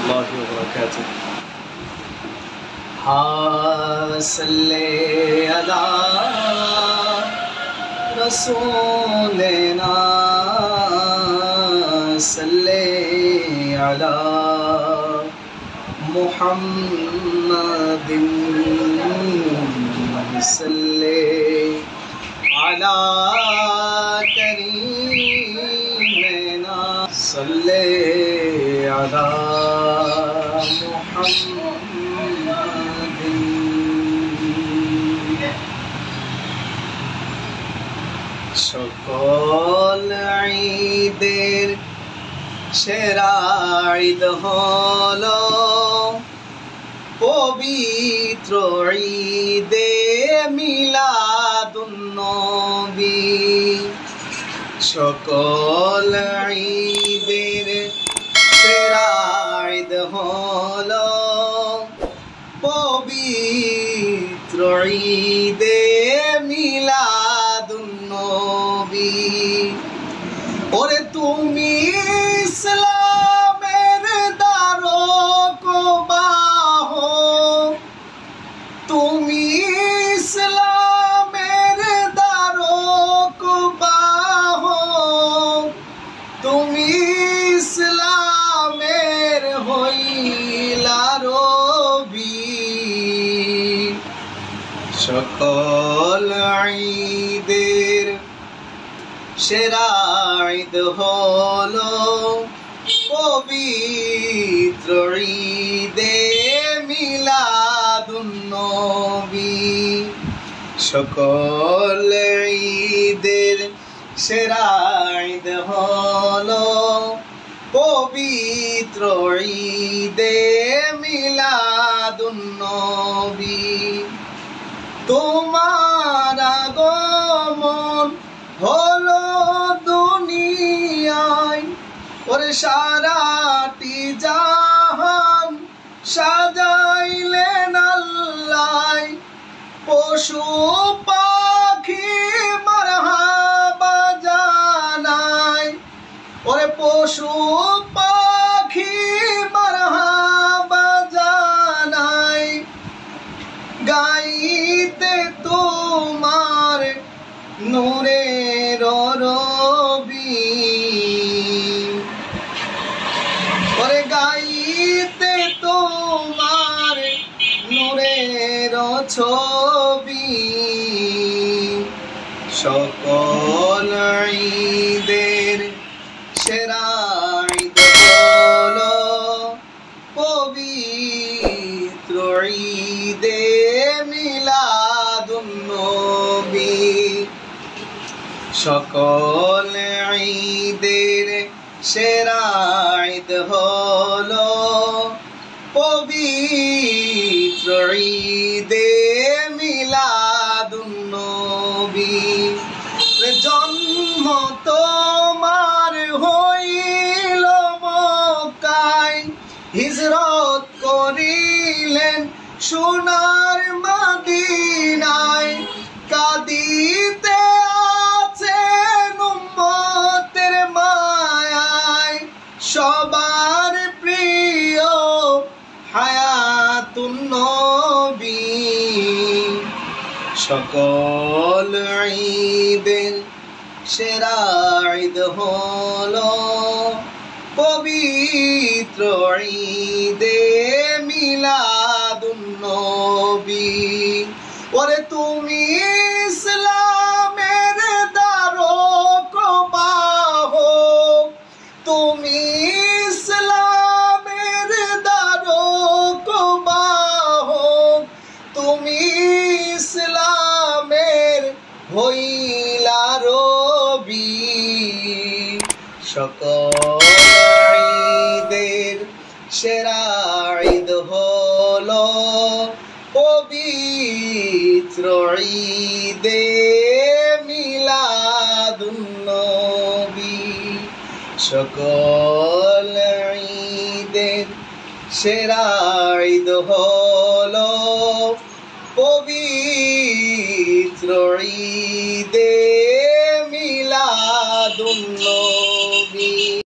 الله وبركاته. صلي على رسولنا صلي على محمد صلي على كريمنا صلي على محمد সকল ঈদের সেরা ঈদ হলো পবিত্র ঈদে মিলাদুন নবী। সকল ঈদের সেরা ঈদ হলো পবিত্র ঈদে মিলাদুন নবী। ওরে তুমি ইসলামের দ্বারকবাহ, তুমি ইসলামের দ্বারকবাহ, তুমি ইসলামের হইলা রবি। সকল ঈদের সেরা ঈদ হলো পবিত্র ঈদে মিলাদুন নবী। সকল ঈদের সেরা ঈদ হলো পবিত্র ঈদে মিলাদুন নবী। তোমার আগমন হলো দুনিয়ায়, ওরে সারাটি জাহান সাজাইলেন আল্লাহ। পশু পাখি মারহাবা জানায়, ওরে পশু পাখি মারহাবা জানায়। গাইতে তোমার নূরের রবি, ওরে গাইতে তোমার নূরের ছবি। সকল ঈদের সেরা ঈদ হলো পবিত্র ঈদে মিলাদুন নবী। সকল ঈদের সেরা ঈদ হলো পবিত্র ঈদে মিলাদুন নবী। জন্ম তোমার হইল মক্কায়, হিজরত করিলেন সোনার মদিনায়। কাঁদিতে আছেন উম্মতের মায়ায়, সবার প্রিয় হায়াতুন নবী। সকল ঈদের সেরা ঈদ হলো পবিত্র ঈদে মিলাদুন নবী। ওরে তুমি ইসলামের দ্বারকবাহ, তুমি ইসলামের দ্বারকবাহ, তুমি ইসলামের হইলা রবি। সকল ঈদের সেরা ঈদ হলো পবিত্র ঈদে মিলাদুন নবী। সকল ঈদের সেরা ঈদ হলো পবিত্র ঈদে মিলাদুন নবী।